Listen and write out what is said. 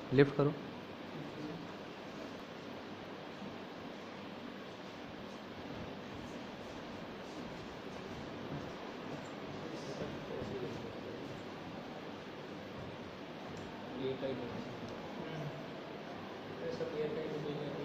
Lift करो। ये type है, सब ये टाइप हो गया।